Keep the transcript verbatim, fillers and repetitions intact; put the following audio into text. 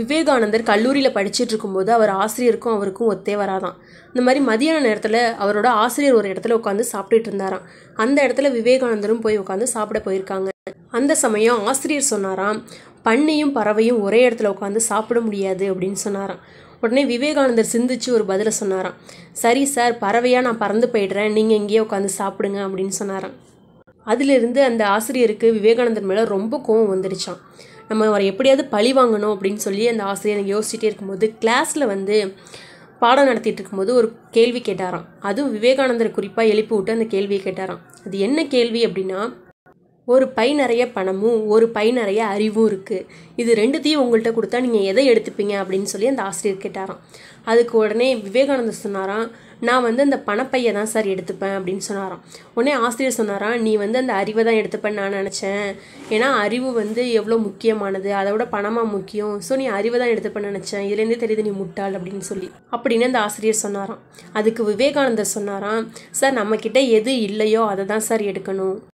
விவேகானந்தர் கல்லூரியில் படிச்சுட்டு இருக்கும்போது அவர் ஆசிரியருக்கும் அவருக்கும் ஒத்தே வராதான். இந்த மாதிரி மதியான நேரத்தில் அவரோட ஆசிரியர் ஒரு இடத்துல உட்காந்து சாப்பிட்டுட்டு இருந்தாராம். அந்த இடத்துல விவேகானந்தரும் போய் உட்காந்து சாப்பிட போயிருக்காங்க. அந்த சமயம் ஆசிரியர் சொன்னாராம், பன்னியும் பறவையும் ஒரே இடத்துல உட்காந்து சாப்பிட முடியாது அப்படின்னு சொன்னாராம். உடனே விவேகானந்தர் சிந்திச்சு ஒரு பதிலை சொன்னாராம். சரி சார், பறவையாக நான் பறந்து போயிடுறேன், நீங்கள் எங்கேயோ உட்காந்து சாப்பிடுங்க அப்படின்னு சொன்னாராம். அதிலிருந்து அந்த ஆசிரியருக்கு விவேகானந்தர் மேலே ரொம்ப கோவம் வந்துடுச்சான். நம்ம அவரை எப்படியாவது பழி வாங்கணும் அப்படின்னு சொல்லி அந்த ஆசிரியர் யோசிச்சுட்டே இருக்கும்போது கிளாஸில் வந்து பாடம் நடத்திட்டு இருக்கும்போது ஒரு கேள்வி கேட்டாராம். அதுவும் விவேகானந்தர் குறிப்பாக எழுப்பி விட்டு அந்த கேள்வியை கேட்டாராம். அது என்ன கேள்வி அப்படின்னா, ஒரு பை நிறைய பணமும் ஒரு பை நிறைய அறிவும் இருக்குது, இது ரெண்டுத்தையும் உங்கள்கிட்ட கொடுத்தா நீங்கள் எதை எடுத்துப்பீங்க அப்படின்னு சொல்லி அந்த ஆசிரியர் கேட்டாராம். அதுக்கு உடனே விவேகானந்தர் சொன்னாராம், நான் வந்து அந்த பணப்பையை தான் சார் எடுத்துப்பேன் அப்படின்னு சொன்னாராம். உடனே ஆசிரியர் சொன்னாராம், நீ வந்து அந்த அறிவை தான் எடுத்துப்பேன்னு நான் நினச்சேன், ஏன்னா அறிவு வந்து எவ்வளோ முக்கியமானது, அதை விட பணமாக முக்கியம், ஸோ நீ அறிவை தான் எடுத்துப்பேன்னு நினச்சேன், இதுலேருந்தே தெரியுது நீ முட்டாள் அப்படின்னு சொல்லி அப்படின்னு அந்த ஆசிரியர் சொன்னாராம். அதுக்கு விவேகானந்தர் சொன்னாராம், சார் நம்மக்கிட்ட எது இல்லையோ அதை தான் சார் எடுக்கணும்,